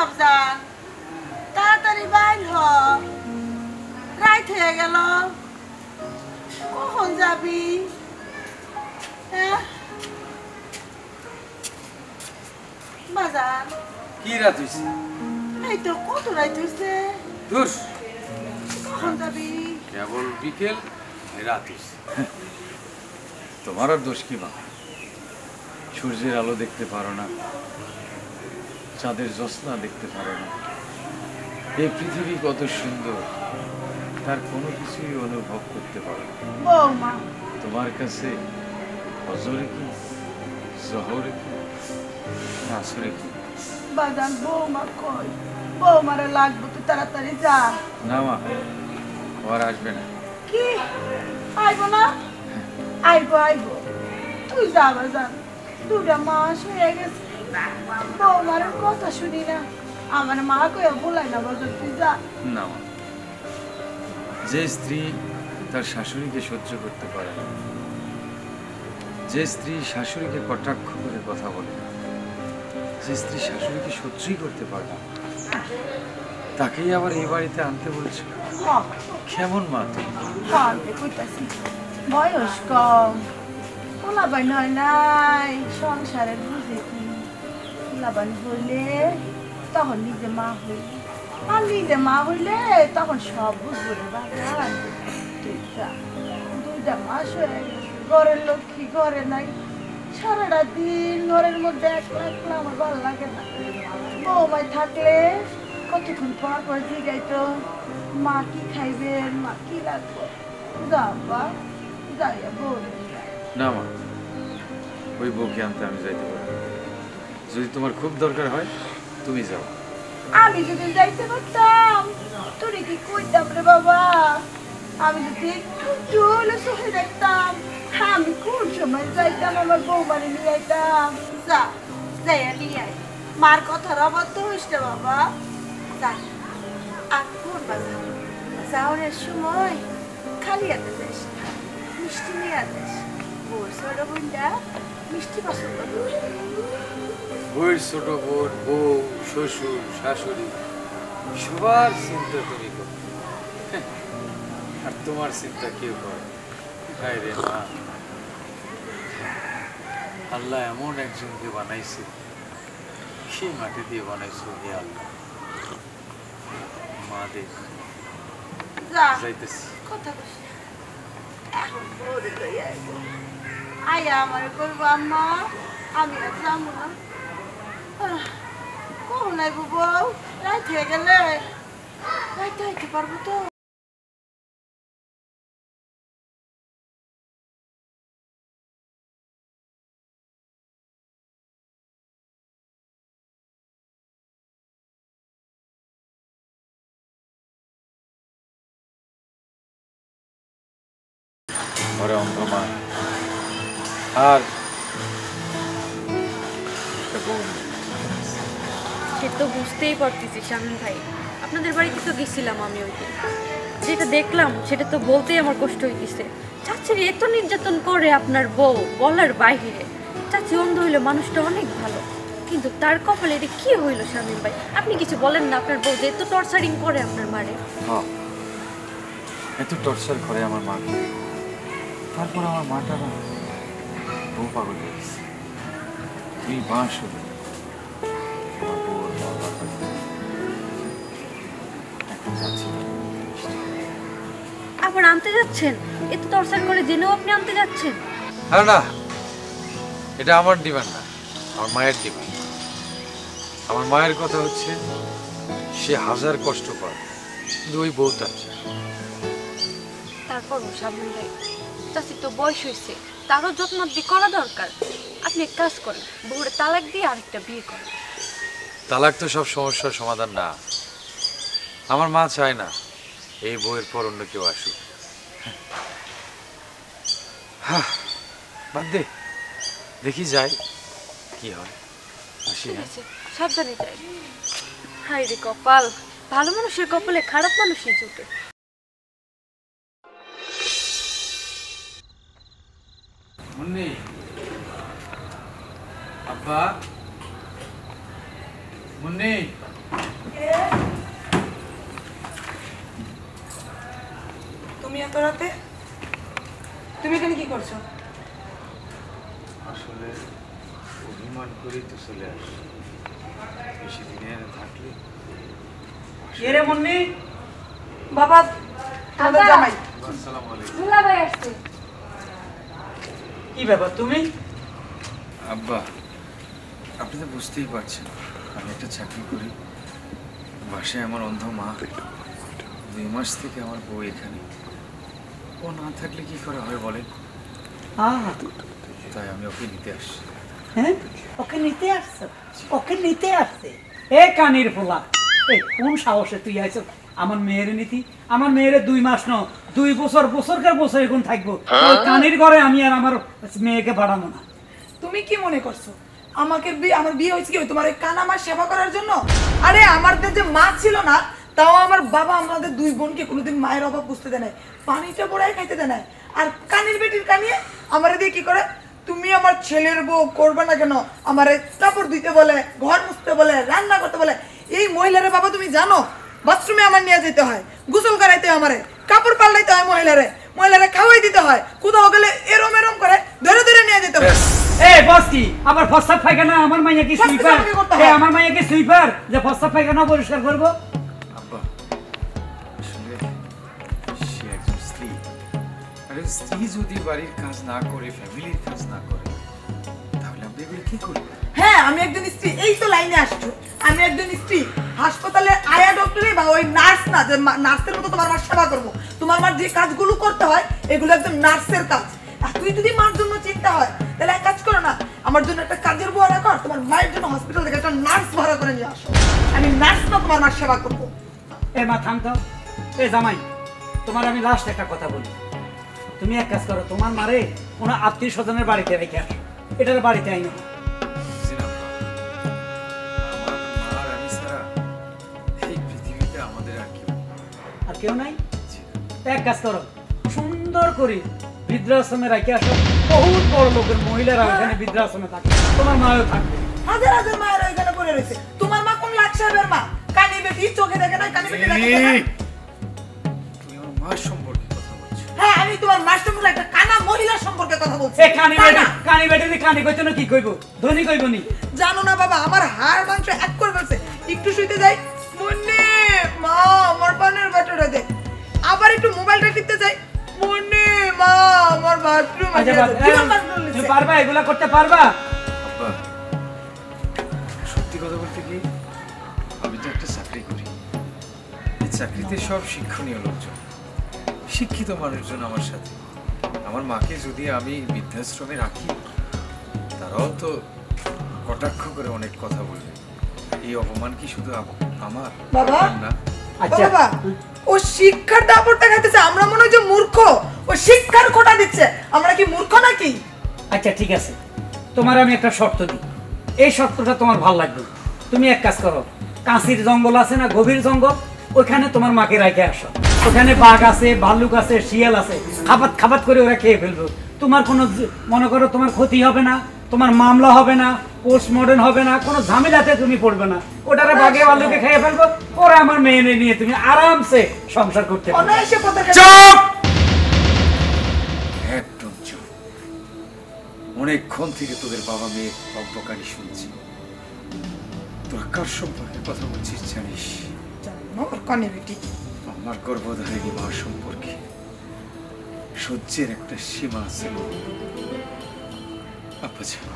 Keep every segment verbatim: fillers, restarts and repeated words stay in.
বাবজান তাড়াতাড়ি বাইল হ, রাইত হয়ে গেল। কখন যাবি? হ্যাঁ বাজান, কি রাত হইছে? এই তো কত রাইত হইছে। দূর, কখন যাবি? কেবল বিকেল, রাত হইছে। তোমার আর দোষ কি মা? সূর্যের আলো দেখতে পারো না, চাঁদের জ্যোৎস্না দেখতে পারো না। এই পৃথিবী কত সুন্দর, তার কোনো কিছুই অনুভব করতে পারো না। বৌমা তোমার কাছে হজরে কি, জহরে কি, আসরে কি? বাজান বৌমা কই? বৌমারে লাগবে, তুই তাড়াতাড়ি যা। না মা, ও আর আসবে না। কি আইব না? আইব আইব, তুই যা বাজান। দুটা মাস হয়ে গেছে বৌমার কথা শুনি না। আমার মা কয়ে বলাই না বাজান, তুই যা। না মা, যে স্ত্রী তার শাশুড়িকে সহ্য করতে পারে না, যে স্ত্রী শাশুড়িকে কটাক্ষ করে কথা বলে না, যে স্ত্রী শাশুড়িকে সহ্যই করতে পারে না, তাকেই আবার এই বাড়িতে আনতে বলছে। কেমন মা তুমি? কইতাছি বয়স কম, পোলাবান হয় নাই, সংসারের বুঝে কি। পোলাবান হইলে তখন নিজে মা হইলে, আর নিজে মা হইলে তখন সব বুঝবো রে বাবা। তুই যা, দুইটা মাস হয়ে গেছে, ঘরের লক্ষ্মী ঘরে নাই। সারাটা দিন ঘরের মধ্যে একলা একলা, আমার ভালো লাগে না। বৌমায় থাকলে কতক্ষণ পর পর জিগাইতো, মা কি খাইবেন, মা কি লাগবে। যা বা যাইয়া বৌরে। না মা, ওই বউকে আনতে আমি যাইতে পারি না। যদি তোমার খুব দরকার হয় তুমি যাও। আমি যদি যাইতে পারতাম তোরে কি কইতাম রে বাবা। আমি যদি একটু হলে সহে দেখতাম, আমি কোন সময় যাইতাম আমার বৌমারে নিয়ে আইতাম। যা যাইয়া নিয়ে আই, মার কথার অবাধ্য হইস রে বাবা। যাই আর কোন বাজার যাওয়ার সময় খালি হাতে যাইস না, মিষ্টি নিয়ে যাস। ওর ছোট বোনটা মিষ্টি পছন্দ করে। বউয়ের ছোট বোন, বউ, শ্বশুর, শাশুড়ি সবার চিন্তা তুমি করো, আর তোমার চিন্তা কেউ করে? হায় রে মা, আল্লাহ এমন একজনকে বানাইছে, সেই মাটি দিয়ে বানাইছো হে আল্লাহ। মা দেখ যাইতেছি। কথা বলছি এখন বউরে লইয়া আইব। আয়া আমার করবো আম্মা, আমি আর যাবো না। আহ, কখন আইব বউ? রাত হয়ে গেলে রাইতে আইতে পারবো তো? ঘরে অন্ধ মা আর একটা বউ নেই। সে তো বুঝতেই পারতেছি শামীম ভাই, আপনাদের বাড়িতে তো গেছিলাম আমি ওই দিন, যেটা দেখলাম সেটা তো বলতেই আমার কষ্ট হইতেছে। চাচির এত নির্যাতন করে আপনার বউ, বলার বাইরে। চাচি অন্ধ হইলে মানুষটা অনেক ভালো, কিন্তু তার কপালে এটা কি হইলো শামীম ভাই? আপনি কিছু বলেন না, আপনার বউ যে এত টর্চারিং করে আপনার মারে। হ্যাঁ, এত টর্চার করে আমার মাকে, তারপর আমার মাটা না বউ পাগল হয়ে গেছে। এই মা শুধু আমার বউর বাবা এখন যাচ্ছি না। আবার আনতে যাচ্ছেন? এত টর্চার করে জেনেও আপনি আনতে যাচ্ছেন? আর না, এটা আমার ডিমান্ড না, আমার মায়ের ডিমান্ড। আমার মায়ের কথা হচ্ছে সে হাজার কষ্ট পায়, কিন্তু ওই বউ তার চায়। তারপরও শামীম ভাই, চাচির তো বয়স হয়েছে, তারও যত্ন দিয়ে করা দরকার। আপনি এক কাজ করেন, বউরে তালাক দিয়ে আরেকটা বিয়ে করেন। তালাক তো সব সমস্যার সমাধান না। আমার মা চায় না এই বউয়ের পর অন্য কেউ আসুক। হ্যাঁ, বাদ দে, দেখি যাই কি হয়। আসি। ঠিক আছে, সাবধানে যাই। হাই রে কপাল, ভালো মানুষের কপালে খারাপ মানুষই জুটে। মুন্নি, আব্বা, মুন্নি, তুমি এত রাতে তুমি এখানে কি করছো? আসলে অভিমান করেই তো চলে আসি, বেশি দিনে থাকলে। এরে মুন্নি, বাবা তোমাদের জামাই। আসসালামু আলাইকুম। দুলা ভাই আসছে। কি ব্যাপার তুমি? আব্বা, আপনি তো বুঝতেই পারছেন আমি একটা চাকরি করি, বাসায় আমার অন্ধ মা, দুই মাস থেকে আমার বউ এখানে, ও না থাকলে কি করে হয় বলেন? আহ, তাই আমি ওকে নিতে আসছি। হ্যাঁ, ওকে নিতে আসছো? ওকে নিতে আসছে? এ কানির ফোলা, এই কোন সাহসে তুই আইছ আমার মেয়ের নীতি? আমার মেয়ের দুই মাস ন দুই বছর বছরকার বছর এখন থাকবো, ওই কানির ঘরে আমি আর আমার মেয়েকে বাড়াবো না। তুমি কি মনে করছো আমাকে বিয়ে আমার বিয়ে হয়েছে কি ওই তোমার ওই কানামার সেবা করার জন্য? আরে আমাদের যে মা ছিল না, তাও আমার বাবা আমাদের দুই বোনকে কোনোদিন মায়ের অভাব বুঝতে দেয় নাই, পানিটা পড়ায় খাইতে দেয় নাই। আর কানির বেটির কানিয়ে আমার দিয়ে কি করে, তুমি আমার ছেলের বউ করবে না কেন, আমার কাপড় ধুইতে বলে, ঘর মুছতে বলে, রান্না করতে বলে। এই মহিলারে বাবা তুমি জানো বাথরুমে আমার নিয়ে যেতে হয়, গোসল করাইতে হয়, আমারে কাপড় পাল্টাইতে হয়, মহিলারে মহিলারে খাওয়াই দিতে হয়, কোথাও গেলে এরম এরম করে ধরে ধরে নিয়ে যেতে হয়। এই বস কি আমার ফসাদ পায়খানা, আমার মাইয়া কি সুইপার? এই আমার মাইয়া কি সুইপার যে ফসাদ পায়খানা পরিষ্কার করব? আব্বা, আসলে সে একজন স্ত্রী, আর স্ত্রী যদি বাড়ির কাজ না করে, ফ্যামিলির কাজ না করে, তাহলে আপনি এগুলো কি করবেন? হ্যাঁ আমি একজন স্ত্রী, এই তো লাইনে আসছো, আমি একজন স্ত্রী। হাসপাতালে আয়া ডক্টরে বা ওই নার্স না যে নার্সের মতো তোমার মার সেবা করবো, তোমার মার যে কাজগুলো করতে হয় এগুলো একজন নার্সের কাজ। আর তুই যদি মার জন্য চিন্তা হয় তাহলে এক কাজ করো না, আমার জন্য একটা কাজের বুয়া রাখো, তোমার মায়ের জন্য হসপিটাল থেকে একটা নার্স ভাড়া করে নিয়ে আসো, আমি নার্স না তোমার মার সেবা করবো। এ মা থাম তো। এ জামাই, তোমার আমি লাস্ট একটা কথা বলি, তুমি এক কাজ করো, তোমার মারে কোনো আত্মীয় স্বজনের বাড়িতে রেখে আসো, এটার বাড়িতে আইনো। বুঝছেন আব্বা, আমার মা আর আমি ছাড়া এই পৃথিবীতে আমাদের আর কেউ নেই। আর কেউ নাই? জি। তা এক কাজ করো, সুন্দর করে বৃদ্ধাশ্রমে রেখে আসো, বহুত বড় লোকের মহিলারা ওখানে বৃদ্ধাশ্রমে থাকে, তোমার মাও থাকবে। হাজার হাজার মায়ের ওইখানে পড়ে রয়েছে, তোমার মা কোন লাখ সাহেবের মা? কানি বেটি চোখে দেখে না, কানি বেটি দেখে না। এই, তুমি আমার মার সম্পর্কে কথা বলছো? হ্যাঁ আমি তোমার মাস্টার মুলা একটা কানা মহিলা সম্পর্কে কথা বলছি। এ কানি বেটি, কানি বেটি দি কানি কইতো না কি কইবো? ধনী কইবো নি? জানো না বাবা, আমার হাড় মাংস এক করে ফেলছে, একটু শুইতে যাই মুন্নি মা আমার পানের বাটাটা দে, আবার একটু মোবাইলটা টিপতে যাই মুন্নি মা আমার বাথরুম আচ্ছা আছে, বাদ, এ, জীবন বাথরুম তুমি নিছে। পারবা এগুলা করতে পারবা? আব্বা, সত্যি কথা বলতে কি, আমি তো একটা চাকরি করি, এই চাকরিতে সব শিক্ষণীয় লোকজন, শিক্ষিত মানুষজন আমার সাথে। আমার মাকে যদি আমি বৃদ্ধাশ্রমে রাখি, তারাও তো কটাক্ষ করে অনেক কথা বলবে। এই অপমান কি শুধু আপ- আমার বাবা? আপনার না? ও আচ্ছা বাবা ও শিক্ষার দাপটটা খাইতেছে, আমরা মনে হয় যে মূর্খ, ও শিক্ষার খোটা দিচ্ছে, আমরা কি মূর্খ নাকি? আচ্ছা ঠিক আছে, তোমার আমি একটা শর্ত দিই, এই শর্তটা তোমার ভালো লাগবে। তুমি এক কাজ করো, কাঁচির জঙ্গল আছে না, গভীর জঙ্গল, ওইখানে তোমার মাকে রেখে আসো, ওখানে বাঘ আছে, ভাল্লুক আছে, শিয়াল আছে, খাবাত খাবাত করে ওরা খেয়ে ফেলবে, তোমার কোনো জ- মনে করো তোমার ক্ষতি হবে না, তোমার মামলা হবে না, পোস্টমর্টম হবে না, কোনো ঝামেলাতে তুমি পড়বে না, ওটারে বাঘে ভাল্লুকে খেয়ে ফেলবো, ওরা আমার মেয়ে নিয়ে তুমি আরামসে সংসার করতে পারবে। অনায়াসে কথা চুপ! একদম চুপ। অনেকক্ষণ থেকে তোদের বাবা মেয়ের বকবকানি শুনছি, তোরা কার সম্পর্কে কথা বলছিস জানিস? আমার কানে বেটি আমার গর্ভধারিণী মা সম্পর্কে। সহ্যের একটা সীমা আছে। আপা ছোট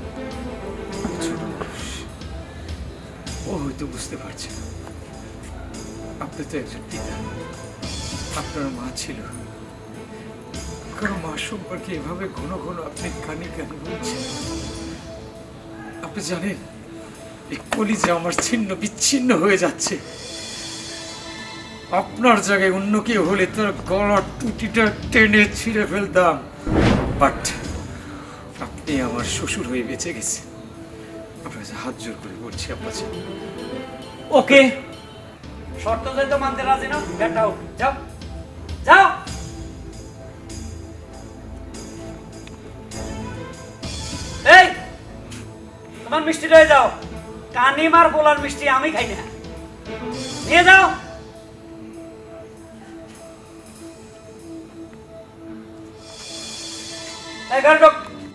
মানুষ, ও হয়তো বুঝতে পারছে না। আপনি তো একজন পিতা, আপনার মা ছিল, কারো মা সম্পর্কে এভাবে ঘন ঘন আপনি কানে কানে বলছেন। আপনি জানেন এই কলিজা আমার ছিন্ন বিচ্ছিন্ন হয়ে যাচ্ছে। আপনার জায়গায় অন্য কেউ হলে তোর গলার টুটিটা টেনে ছিঁড়ে ফেলতাম, বাট আপনি আমার শ্বশুর হয়ে বেঁচে গেছেন। আপনার কাছে হাত জোর করে বলছি আব্বা, ওকে, শর্ত যেহেতু মানতে রাজি না, বেটাও যাও যাও। এই তোমার মিষ্টি রয়ে যাও, কানিমার পোলার মিষ্টি আমি খাই না। নিয়ে যাও। এগারো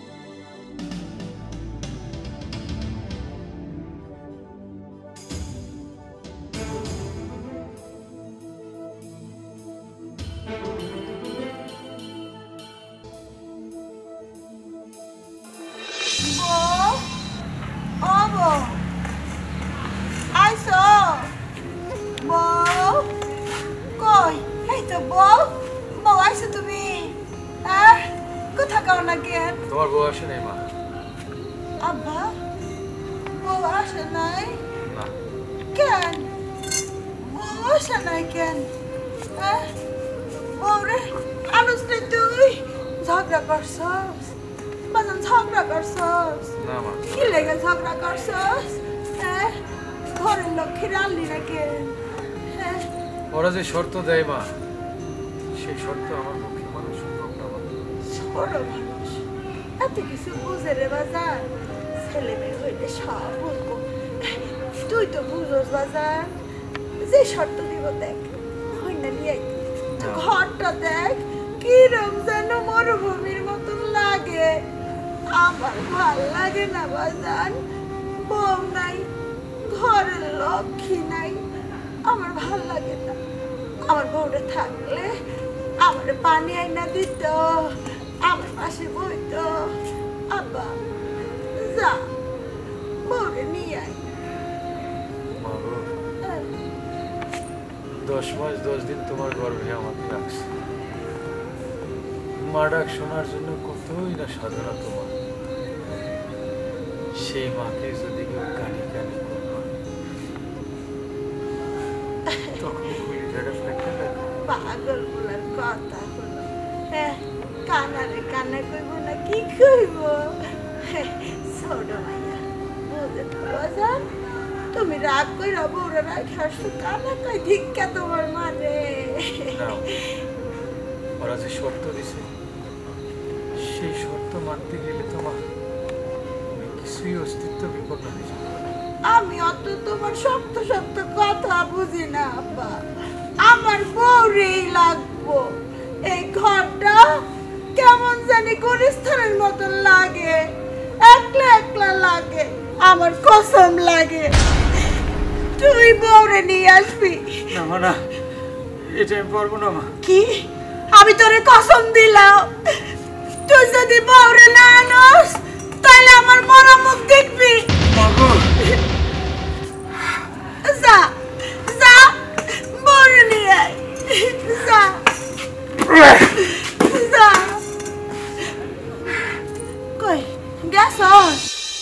তোমার বউ আসে নাই মা? আব্বা বউ আসে নাই না। কেন বউ আসে নাই কেন? বউরে আনুস রে তুই ঝগড়া করছস? বাজান ঝগড়া করছস? না মা। কি লেগে ঝগড়া করছস? হ্যাঁ ঘরের লক্ষ্মী রান্নি না কেন? হ্যাঁ ওরা যে শর্ত দেয় মা, সেই শর্ত আমার পক্ষে মানা সম্ভব না। বড় মানুষ এত কিছু বুঝে রে বাজার, ছেলে মেয়ে হইলে সব বুঝবো। তুই তো বুঝোস বাজার, যে শর্ত দিব দেখ হয় না নিয়ে ঘরটা দেখ কিরম যেন মরুভূমির মতন লাগে। আমার ভাল লাগে না বাজার, বউ নাই, ঘরের লক্ষ্মী নাই, আমার ভাল লাগে না। আমার বউটা থাকলে আমার পানি আইনা দিত, আমার পাশে বইতো। আব্বা যা বউরে নিয়ে আয়। মা গো, দশ মাস দশ দিন তোমার গর্ভে আমাকে রাখছে। মা ডাক শোনার জন্য কতই না সাধনা তোমার। সেই মাকে যদি কেউ কানি কানি করবো তখন কলিজাটা ফেটে যাবে। পাগল বলার কথা হলো, হ্যাঁ কানারে কানা কইব না কি কইব? ছোট মাইয়া বুঝে তো বাজার, তুমি রাগ কইরা বউরে রাখে আসছো, কানা কই ধিক্কা তোমার মানে। না, ওরা যে শর্ত দিছে সেই শর্ত মানতে গেলে তোমার কিছুই অস্তিত্ব বিপন্ন হয়ে যাবে। আমি অত তোমার শক্ত শক্ত কথা বুঝি না আব্বা, আমার বউরেই লাগবো। এই ঘরটা কেমন জানি গরিস্থানের মতন লাগে, একলা একলা লাগে, আমার কসম লাগে। তুই বউরে নিয়ে আসবি। না মা, না, এটা আমি পারবো না মা। কি? আমি তোরে কসম দিলাম, তুই যদি বউরে না আনস তাহলে আমার মরা মুখ দেখবি। যা যা বউরে নিয়ে আয়, যা যা। কই গেছস?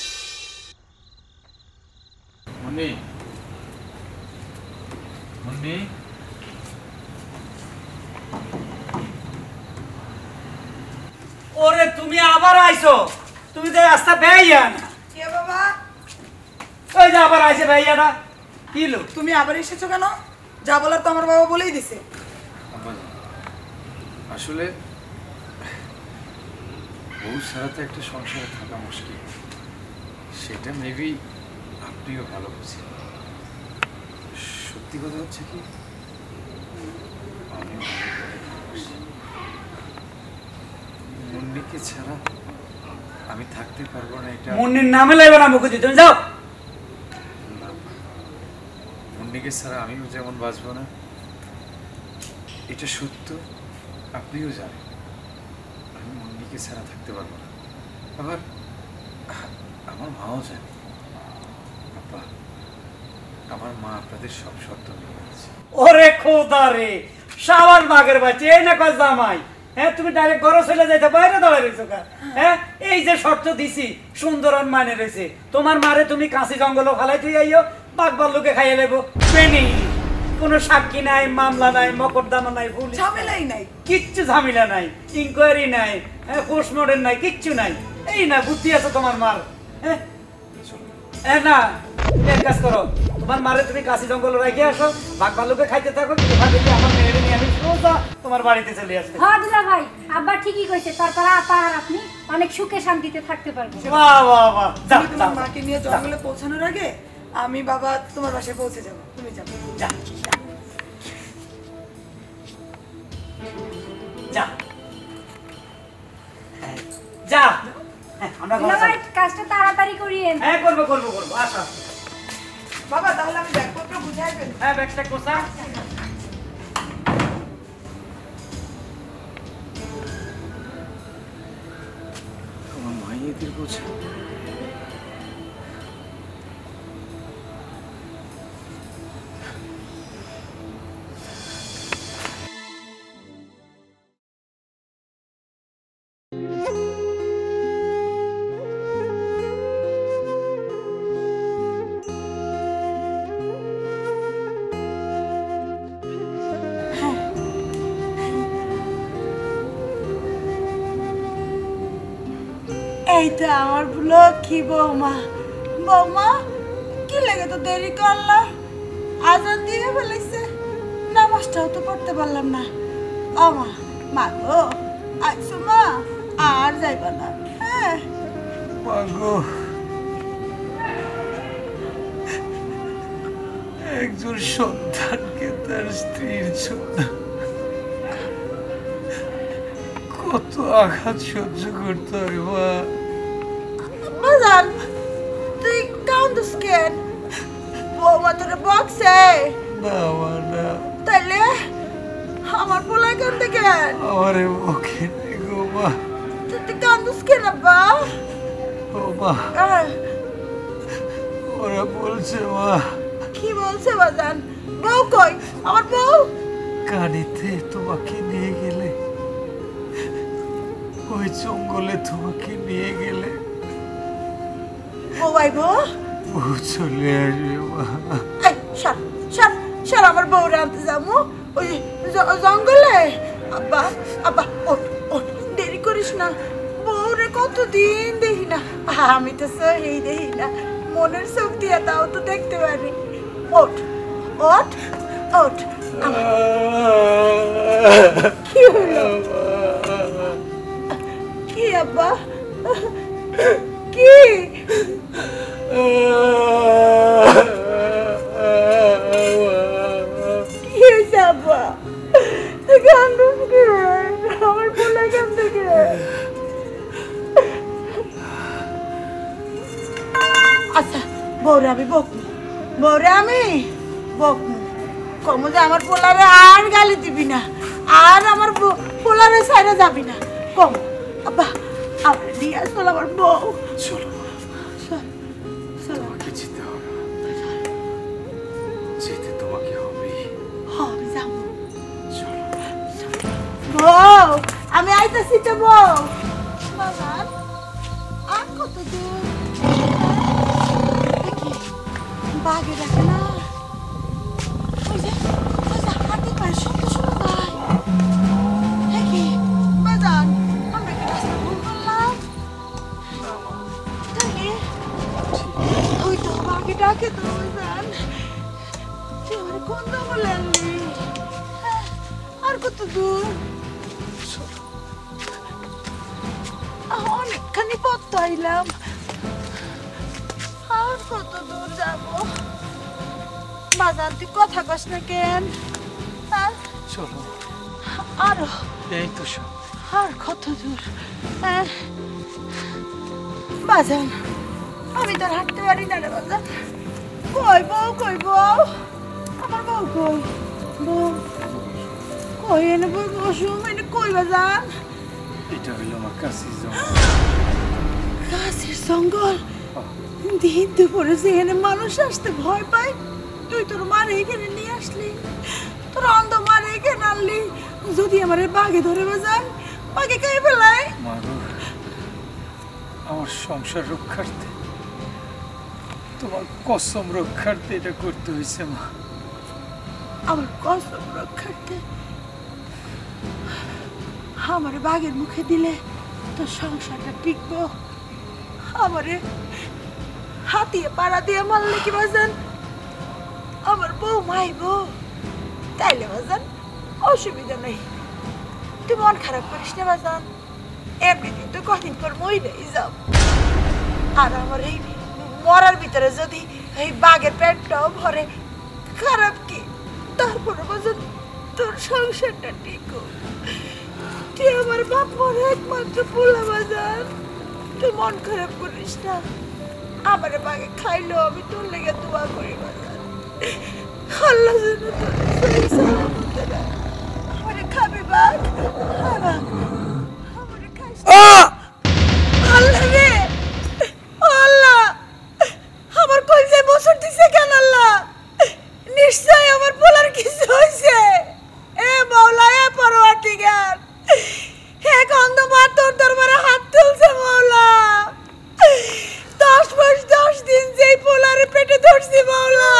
মুন্নি, মুন্নি, ওরে তুমি আবার আইছো? তুমি তো রাস্তা বেইয়া না। কে বাবা? ওই যে আবার আইছে ভাইয়াটা। কি লোক? তুমি আবার এসেছো কেন? যা বলার তো আমার বাবা বলেই দিছে। আসলে বউ ছাড়া তো একটা সংসারে থাকা মুশকিল, সেটা মেবি আপনিও ভালো বুঝেন। সত্যি কথা হচ্ছে কি, আমিও ভালোবাসি মুন্নিকে ছাড়া আমি থাকতে পারবো না। এটা মুন্নির নামে লাইবে না মুখে তুমি যাও। মুন্নিকে ছাড়া আমিও যেমন বাঁচবো না, এটা সত্য, আপনিও জানেন। আমি মুন্নিকে ছাড়া থাকতে পারবো না। আবার আমার মাও জানে। আপা, আমার মা আপনাদের সব শর্ত মেনে গেছে। ওরে খোদা রে, সাবান বাগের বাচ্চা, এই না কয় জামাই। হ্যাঁ তুমি ডাইরেক্ট ঘরে চলে যাইতে বাইরে দাঁড়ায় রয়েছো কা? হ্যাঁ এই যে শর্ত দিছি সুন্দর মানে রয়েছে, তোমার মারে তুমি কাঁচি জঙ্গল ফালাই তুই আইও, বাঘ ভাল্লুকে খাইয়ে নেবো। ট্রেনিং, কোনো সাক্ষী নাই, মামলা নাই, মকদ্দমা নাই, পুলিশ ঝামেলাই নাই, কিচ্ছু ঝামেলা নাই, ইনকোয়ারি নাই, পোস্টমর্টেম নাই, কিচ্ছু নাই। এই না বুদ্ধি আছে তোমার মার। হ্যাঁ এ না, এক কাজ করো, তোমার মারে তুমি কাশি জঙ্গল রেখে আসো, বাঘ ভাল্লুকে খাইতে থাকো, আমার মেয়েরে নিয়ে আমি সোজা তোমার বাড়িতে চলে আসবে। হ্যাঁ দুলা ভাই, আব্বা ঠিকই কইছে, তারপর আপা আর আপনি অনেক সুখে শান্তিতে থাকতে পারবেন। বাহ বাহ বাহ, তুমি তোমার মাকে নিয়ে জঙ্গলে পৌঁছানোর আগে আমি বাবা তোমার বাসায় পৌঁছে যাবো, তুমি যাবো। যা যা। যা হ্যাঁ, যা হ্যাঁ, আমরা ঘরে দুলাভাই যাবো। কাজটা তাড়াতাড়ি করিয়েন। হ্যাঁ করবো করবো করবো আসো আসো। বাবা তাহলে আমি ব্যাগপত্র বুঝাই ফেলি। হ্যাঁ ব্যাগটা কোথা আমার মাইয়েদের বোঝা এইটা আমার লক্ষ্মী বৌমা। বৌমা কি লাগে তো দেরি করলা? আজান দিয়ে ফেলেছে, নামাজটাও তো পড়তে পারলাম না। ও মা, মা গো আইসো মা, আর যাইবা না। হ্যাঁ মাগো, একজন সন্তানকে তার স্ত্রীর জন্য কত আঘাত সহ্য করতে হয় মা। বাজান তুই কান্দুস কেন? বৌমা তোরে বকছে? না মা না, তাইলে আমার পোলা কান্দে কেন? আমারে মুখে নেই গো মা। তুই তুই কান্দুস কেন আব্বা? ও মা, আহ, ওরা বলছে মা কি বলছে বাজান? বউ কই আমার বউ? গাড়িতে তোমাকে নিয়ে গেলে, ওই জঙ্গলে তোমাকে নিয়ে গেলে বউ আইবো? বউ চলে আসবে মা। এই সর সর সর, আমার বউরে আনতে যাবো ওই জ- জঙ্গলে। আব্বা আব্বা ওঠ ওঠ, দেরি করিস না। বউরে কতদিন দেখি না, আমি তো সহি দেখি না, মনের চোখ দিয়ে তাও তো দেখতে পারি। ওঠ ওঠ ওঠ। কি হলো? কি আব্বা কি? কি হয়েছে আব্বা? কান্দুস কি? আমার পোলা কেন থেকে? আচ্ছা বউরে আমি বকবো, বউরে আমি বকবো, কমো যে আমার পোলারে আর গালি দিবি না, আর আমার বউ- পোলারে সাইরা যাবি না। কম আব্বা, আমার নিয়ে আসল আমার বউ। চলো চল, চল। তোমাকে যেতে হবে, যেতে তোমাকে হবেই। হ্যাঁ, আমি যাবো। চলো। বউ আমি আইতাছি তো বউ। বাবান আর কত দূর? দেখি বাগে ডাকে না, ওই যে ওই যে হাতে পায়ে শব্দ শোনা যায়। দেখি বাজান, আমরা কি রাস্তা ভুল করলাম? দেখি ওই তো বাগে ডাকে তো বাজান। তুই আমার কোন জঙ্গলে আনলি? হ্যাঁ, আর কত দূর? আহ, অনেকখানি পথ তো আইলাম, আর কত দূর যাব? বাজান তুই কথা কস না কেন? হ্যাঁ, চলো, আরো এই তো সব। আর কত দূর? হ্যাঁ, বাজান আমি তোর হাঁটতে পারি না রে বাজান। কই বউ, কই বউ, আমার বউ কই? বউ কই? এনে বই বসুম, এনে কই বাজান? এটা হইলো আমার কাছে জঙ্গল। গাছের জঙ্গল, দিন দুপুরে যেখানে মানুষ আসতে ভয় পায়, তুই তোর মারে এখানে নিয়ে আসলি, তোর অন্ধ মারে এখানে আনলি। যদি আমার বাঘে ধরে বাজান, বাঘে খাই ফেলায়। মাগো, আমার সংসার রক্ষার্থে, তোমার কসম রক্ষার্থে এটা করতে হয়েছে মা। আমার কসম রক্ষার্থে আমারে বাঘের মুখে দিলে তোর সংসারটা টিকবো। আমারে হাতিয়ে পাড়া দিয়ে মারলে কি বাজান আমার বউ মাইব? তাইলে বাজান অসুবিধা নেই, তুই মন খারাপ করিস না বাজান। এমনিদিন তো কদিন পর মইরাই যাব, আর আমার এই মরার ভিতরে যদি এই বাঘের পেটটাও ভরে, খারাপ কি? তারপরে বাজান তোর সংসারটা ঠিক হোক। তুই আমার বাপ মার একমাত্র পোলা বাজান, তুই মন খারাপ করিস না। আমার বাঘে খাইলো আমি তোর লেগে দোয়া করি বাজান, আল্লাহ যেন তোর সহি সালামত রাখে। আমারে খাবি বাঘ? হ্যাঁ, আমারে খাইস। আল্লাহ রে, আল্লাহ আমার কইছে বছর দিছে কেন? আল্লাহ নিশ্চয় আমার পোলার কিছু হয়েছে। এ মাওলা, এ পরওয়ারদিগার, হে গন্ধবার তোর দরবারে হাত তুলছে মাওলা। দশ মাস দশ দিন যেই পোলারে পেটে ধরছি মাওলা,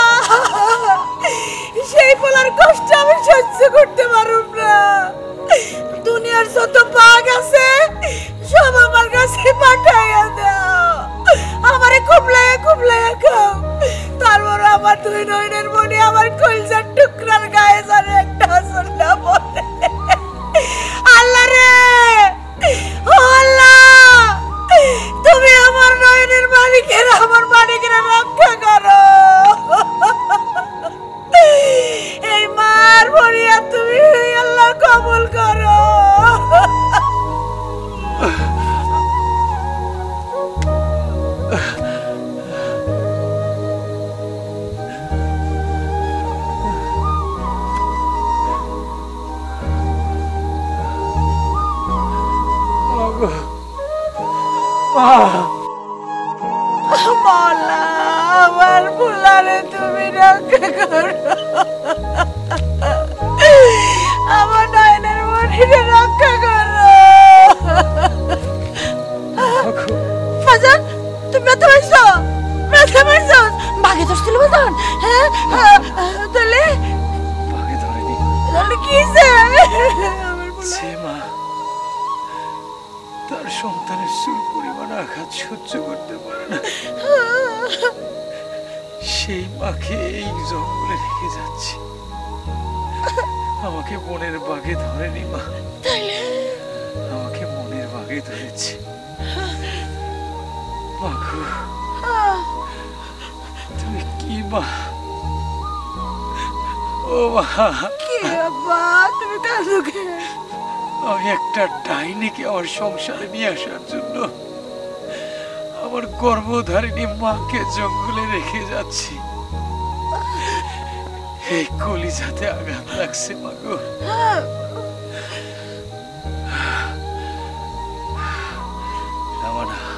সেই পোলার কষ্ট আমি সহ্য করতে পারুম না। দুনিয়ার যত বাঘ আছে সব আমার কাছে পাঠাইয়া দাও, আমারে কুবলাইয়া কুবলাইয়া খাও। তারপর আমার দুই নয়নের মনে আমার কলজার টুকরার গায়ে জানে একটা আসল না বলে। আল্লাহ রে, ও আল্লাহ, তুমি আমার নয়নের মালিকের আমার মালিকের রক্ষা করো। এই মার ভরিয়া তুমি আল্লাহ কবুল করো। মাওলা, আমার ফুলারে তুমি রক্ষা করো, আমার নয়নের মনিরে রক্ষা করো। বাজান, তুমি ব্যথা পাইছো? ব্যথা পাইছো? বাঘে ধরছিল বাজান? হ্যাঁ, তাহলে বাঘে ধরেনি। তাহলে কি হয়েছে? সে মা তার সন্তানের সুর পরিমাণ আঘাত সহ্য করতে পারে না, সেই মাকে এই জঙ্গলে রেখে যাচ্ছে। আমাকে মনের বাঘে ধরেনি মা, আমাকে মনের বাঘে ধরেছে। মাগো, তুমি কি মা? ও মা, কি আব্বা, তুমি কাঁদো কেন? আমি একটা ডাইনিকে আমার সংসারে নিয়ে আসার জন্য আমার গর্ভধারিণী মাকে জঙ্গলে রেখে যাচ্ছি। এই কলিজাতে আঘাত লাগছে মাগো। রামানা,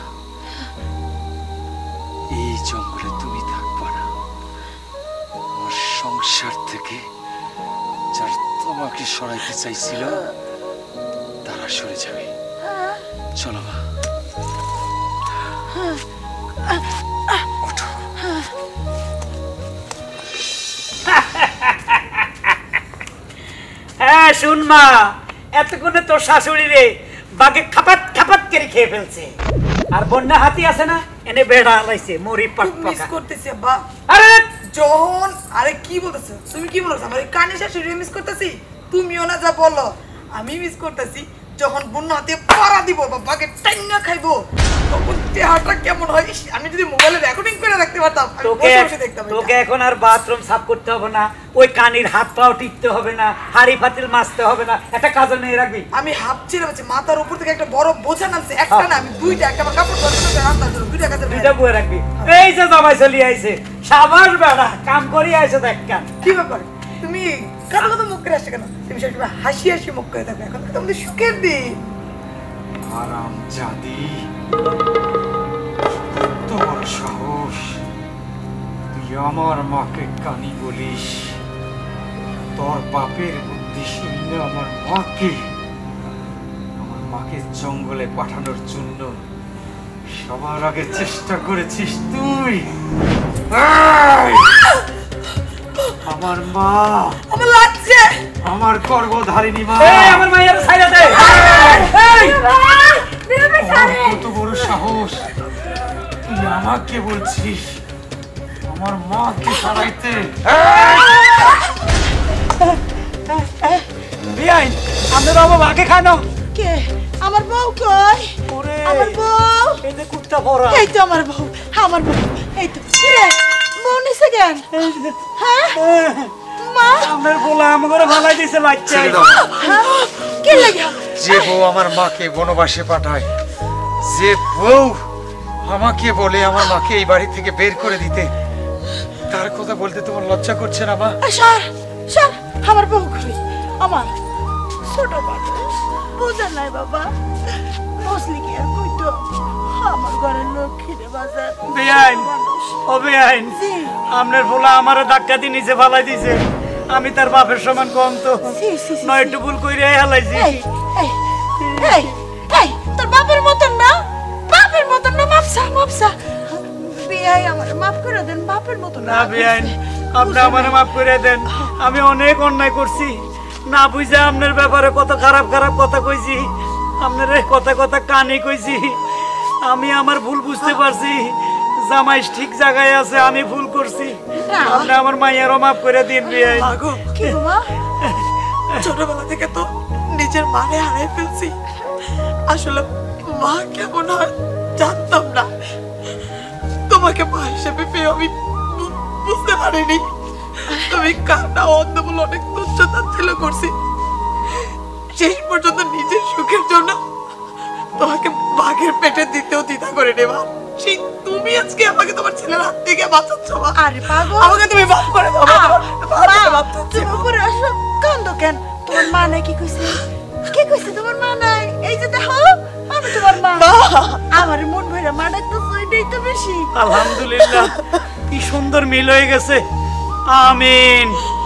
এই জঙ্গলে তুমি থাকবা না। আমার সংসার থেকে যারা তোমাকে সরাইতে চাইছিল তারা সরে যাবে। চলো মা, ওঠো। হ্যাঁ শুন মা, এতক্ষণে তোর শাশুড়ি রে বাঘে খাপাত খাপাত করে খেয়ে ফেলছে। আর বন্যা হাতি আছে না, এনে বেড়া লাইছে মরি পাক মিস পাকা। করতেছি আব্বা। আরে যখন আরে কি বলতেছো তুমি? কি বলছো? আমার কানে শাশুড়ি মিস করতেছি? তুমিও না যা বলো, আমি মিস করতেছি যখন বন্যা হাতে পাড়া দিব বাবাকে টাইনা খাইবো, তখন দেহটা কেমন হয়। আমি যদি মোবাইলে রেকর্ডিং করে রাখতে পারতাম, আমি তোকে বসে বসে দেখতাম। তোকে এখন আর বাথরুম সাফ করতে হবে না, ওই কানির হাত পাও টিপতে হবে না, হাড়ি পাতিল মাজতে হবে না। একটা কাজল নিয়ে রাখবি। আমি হাফ ছেড়ে বলছি, মাথার উপর থেকে একটা বড় বোঝা নামছে, একটা না আমি দুইটা, একটা আমার কাপড় ধরতে রান্নার জন্য দুইটা কাজে দুইটা বয়ে রাখবি। এই যে জামাই চলি আইছে, সাবাস বেড়া, কাম করি আইছে দেখ কান। কি ব্যাপার? তুমি কারো কথা মুখ করে আসছে কেন? তুমি সবসময় হাসি হাসি মুখ করে থাকো, এখন তো আমাদের সুখের দিন। আরাম জাদি, তোর সাহস, তুই আমার মাকে কানি বলিস? তোর বাপের বুদ্ধি শুনে আমার মাকে আমার মাকে জঙ্গলে পাঠানোর জন্য সবার আগে চেষ্টা করেছিস তুই। আমার মা, আমার লাগছে, আমার গর্ভধারিণী মা, এই আমার মায়ের ছাইরা দে। এই কত বড় সাহস, তুই আমাকে বলছিস আমার মাকে সরাইতে? বিয়াই, আমাদের বাবা মাকে খানো। কে? আমার বউ কই? আমার বউ, এই যে কুত্তা পড়া। এই তো আমার বউ, আমার বউ, এই তো। রে বউ, কেন হ্যাঁ মা আমার বলা আমাকে ভালাই দিছে বাচ্চা ছেড়ে দাও। কি লাগা যে বউ আমার মাকে বনবাসে পাঠায়, যে বউ আমাকে বলে আমার মাকে এই বাড়ি থেকে বের করে দিতে, তার কথা বলতে তোমার লজ্জা করছে না মা? স্যার স্যার আমার বউ কই আমার ছোট মানুষ বুঝা নাই বাবা বসলি কি আর কইতো আমার ঘরের লক্ষ্মীরে বাজার বেআইন মানুষ ও বেআইন জি। আপনার বলা আমার ধাক্কা দিয়ে নিচে ফালাই দিছে। আমি তার বাপের সমান কম তো ছি, ছি, ছি, নয় ছি। টুকুল কইরে হালাইছি। এই এই এই এই তোর বাপের মতন না বাপের মতন না মাপসা মাপসা বিয়াই আমার মাফ করে দেন বাপের মতন না বেআইন আপনি আমার মাফ করে দেন। আমি অনেক অন্যায় করছি, না বুঝে আপনার ব্যাপারে কত খারাপ খারাপ কথা কইছি, আপনার এই কথা কথা কানে কইছি। আমি আমার ভুল বুঝতে পারছি, জামাই ঠিক জায়গায় আছে, আমি ভুল করছি। না। আপনি আমার মাইয়ারও মাফ করে দিন বেআইন। আগো কি মা ছোটবেলা থেকে তো নিজের মাকে হারাই ফেলছি। আসলে মা কেমন হয় জানতাম না, তোমাকে মা হিসেবে পেয়ে আমি বু- বুঝতে পারিনি তুমি কান্না অন্ধ বলে অনেক তুচ্ছতাচ্ছিল্য করছি। শেষ পর্যন্ত নিজের সুখের জন্য তোমাকে বাঘের পেটে দিতেও দ্বিধা করে নেবা। সেই তুমি আজকে আমাকে তোমার ছেলের হাত থেকে বাঁচাচ্ছ মা। আরে পাগল আমাকে তুমি মাফ করে দাও মা। তোমার মা, কাছে মাফ চাচ্ছি তুমি মা। উপরে আসো কান্দ কেন তোমার মা নাই কি কইছে কি কইছে তোমার মা নাই এই যে দেখো আমি তোমার মা আমার মন ভরে মা ডাকতো এটাই তো বেশি আলহামদুলিল্লাহ কি সুন্দর মিল হয়ে গেছে। আমিন।